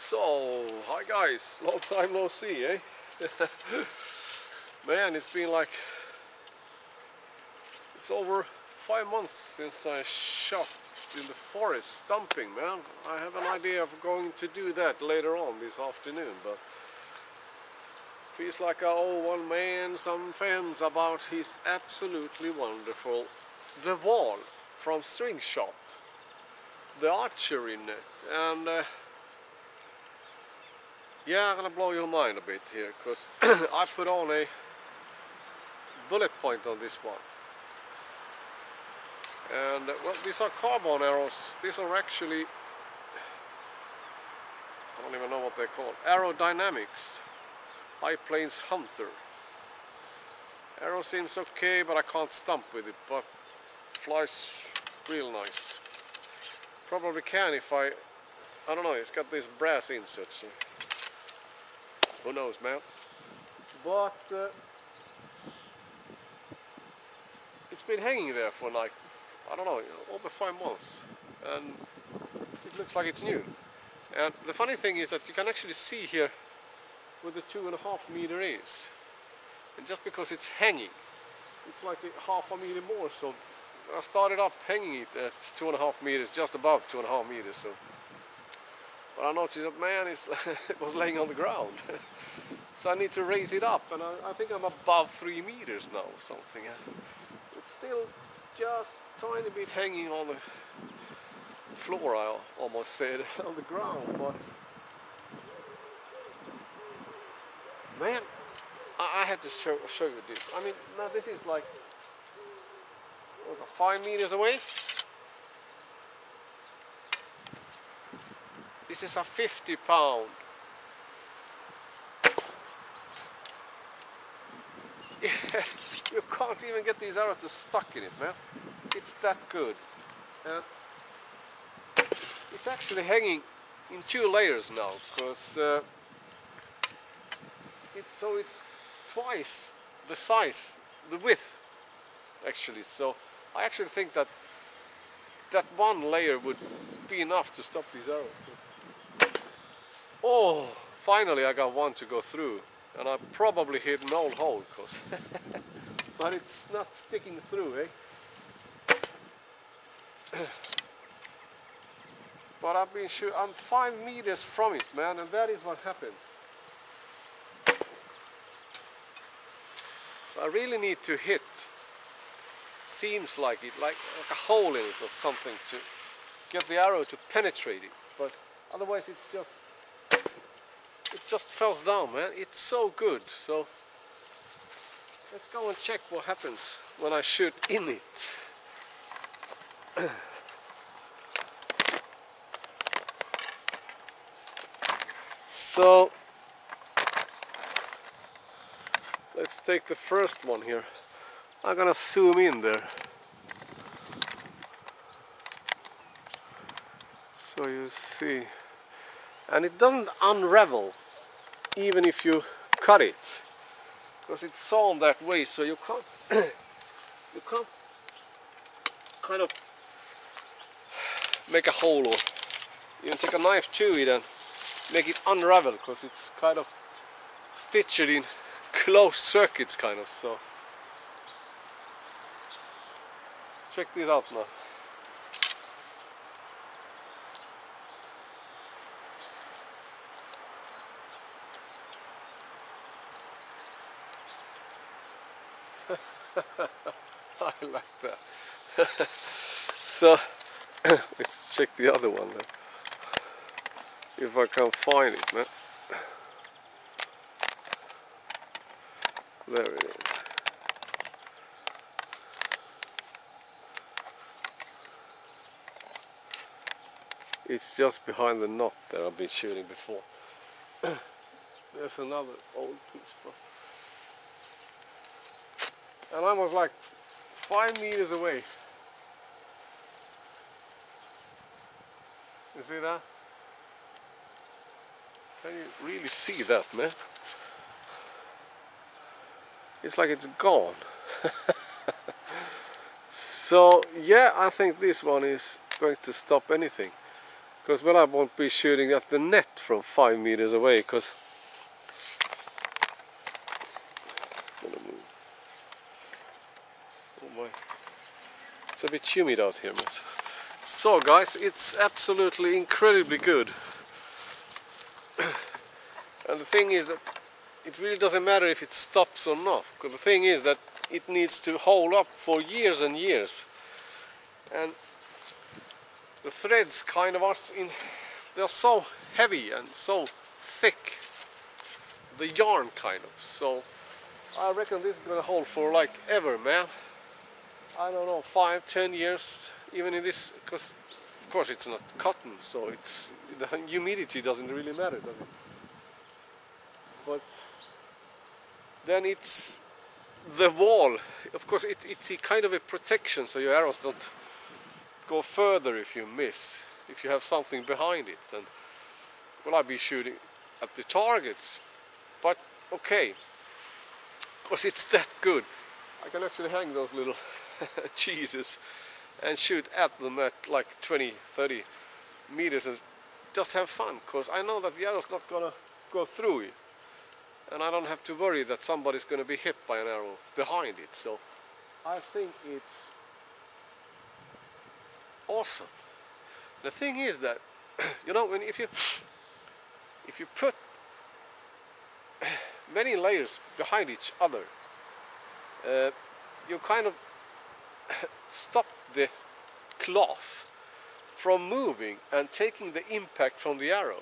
So, hi guys, long time no see, eh? Man, it's been like, it's over 5 months since I shot in the forest stumping, man. I have an idea of going to do that later on this afternoon, but feels like I owe one man some fans about his absolutely wonderful The Wall from STRINGSHOT, the archery net, and yeah, I'm gonna blow your mind a bit here, because I put on a bullet point on this one. And well, these are carbon arrows. These are actually, I don't even know what they're called, Aerodynamics High Plains Hunter. Arrow seems okay, but I can't stump with it, but flies real nice. Probably can if I don't know, it's got this brass insert, so who knows, man. But it's been hanging there for like, I don't know, over 5 months, and it looks like it's new. And the funny thing is that you can actually see here where the 2.5 meter is, and just because it's hanging, it's like a 0.5 meter more. So I started up hanging it at 2.5 meters, just above 2.5 meters. So, but I noticed that, man, it was laying on the ground. So I need to raise it up, and I think I'm above 3 meters now or something. It's still just tiny bit hanging on the floor, I almost said, on the ground, but man, I had to show you this. I mean, now this is like, what's it, 5 meters away? This is a 50-pound. You can't even get these arrows to stuck in it, man. It's that good. It's actually hanging in 2 layers now, because it's twice the size, the width, actually. So I actually think that one layer would be enough to stop these arrows. Oh, finally I got one to go through, and I probably hit an old hole, cause but it's not sticking through, eh? But I've been sure I'm 5 meters from it, man, and that is what happens. So I really need to hit, seems like it, like a hole in it or something, to get the arrow to penetrate it. But otherwise it just falls down, man. It's so good. So let's go and check what happens when I shoot in it. So let's take the first one here. I'm gonna zoom in there, so you see, and it doesn't unravel even if you cut it, because it's sewn that way, so you can't you can't kind of make a hole, or even take a knife to it and make it unravel, because it's kind of stitched in closed circuits, kind of. So check this out now. I like that. So let's check the other one then, if I can find it, man. There it is. It's just behind the knot that I've been shooting before. There's another old piece, bro. And I was like 5 meters away. You see that? Can you really see that, man? It's like it's gone. So yeah, I think this one is going to stop anything. Because well, I won't be shooting at the net from 5 meters away, because it's a bit humid out here. So guys, it's absolutely incredibly good. And the thing is that it really doesn't matter if it stops or not, because the thing is that it needs to hold up for years and years. And the threads kind of are they're so heavy and so thick, the yarn kind of, so I reckon this is gonna hold for like ever, man. I don't know, 5-10 years even in this, because of course it's not cotton, so it's the humidity doesn't really matter, does it? But then it's the wall, of course it's a kind of a protection, so your arrows don't go further if you miss, if you have something behind it. And well, I'll be shooting at the targets, but okay, because it's that good. I can actually hang those little cheeses and shoot at them at like 20-30 meters and just have fun, because I know that the arrow's not gonna go through it, and I don't have to worry that somebody's gonna be hit by an arrow behind it. So I think it's awesome. The thing is that you know, when if you put many layers behind each other, you kind of stop the cloth from moving and taking the impact from the arrow.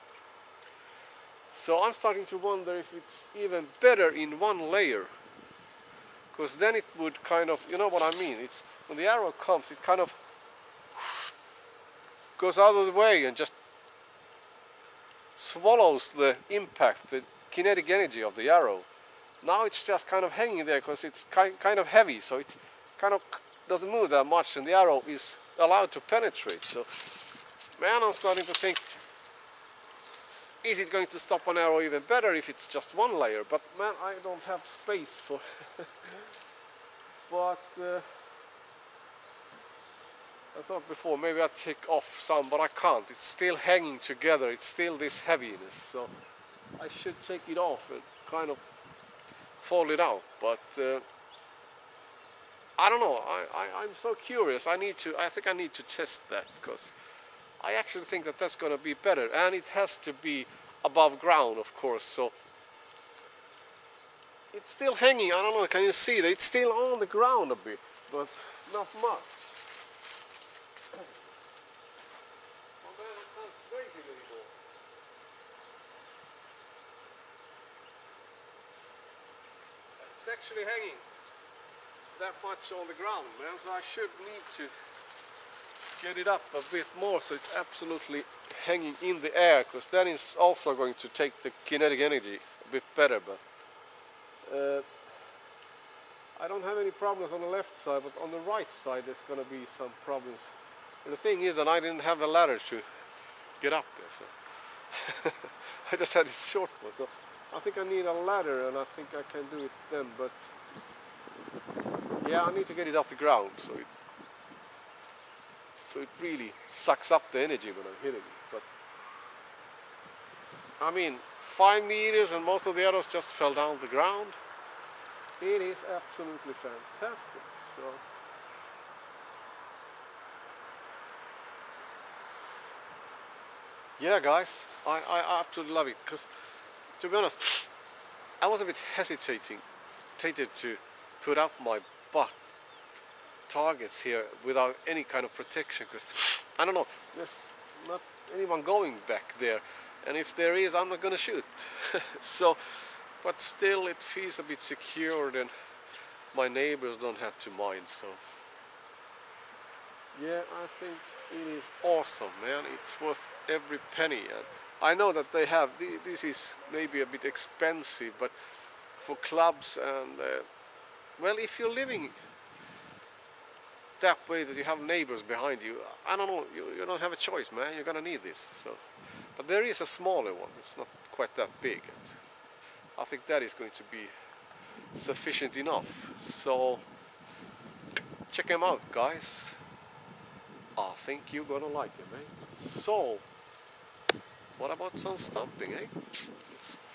So I'm starting to wonder if it's even better in one layer, because then it would kind of, you know what I mean, it's when the arrow comes, it kind of goes out of the way and just swallows the impact, the kinetic energy of the arrow. Now it's just kind of hanging there because it's kind of heavy, so it kind of doesn't move that much, and the arrow is allowed to penetrate. So man, I'm starting to think, is it going to stop an arrow even better if it's just one layer? But man, I don't have space for but I thought before maybe I'd take off some, but I can't. It's still hanging together, it's still this heaviness, so I should take it off and kind of fold it out. But I don't know, I'm so curious. I think I need to test that, because I actually think that that's going to be better, and it has to be above ground, of course. So it's still hanging. I don't know, can you see that? It's still on the ground a bit, but not much. It's actually hanging that much on the ground, man, so I should need to get it up a bit more so it's absolutely hanging in the air, because then it's also going to take the kinetic energy a bit better. But I don't have any problems on the left side, but on the right side there's going to be some problems. And the thing is that I didn't have a ladder to get up there, so I just had this short one, so I think I need a ladder, and I think I can do it then. But yeah, I need to get it off the ground so it really sucks up the energy when I'm hitting it. But I mean, 5 meters and most of the arrows just fell down the ground. It is absolutely fantastic. So yeah, guys, I absolutely love it, because to be honest, I was a bit hesitated to put up my butt targets here without any kind of protection, because I don't know, there's not anyone going back there, and if there is, I'm not gonna shoot. So, but still it feels a bit secured, and my neighbors don't have to mind. So yeah, I think it is awesome, man. It's worth every penny. And I know that they have, this is maybe a bit expensive, but for clubs and well, if you're living that way that you have neighbors behind you, I don't know, you don't have a choice, man. You're gonna need this. So, but there is a smaller one. It's not quite that big. I think that is going to be sufficient enough. So check them out, guys. I think you're gonna like him, eh? So, what about some stumping, eh?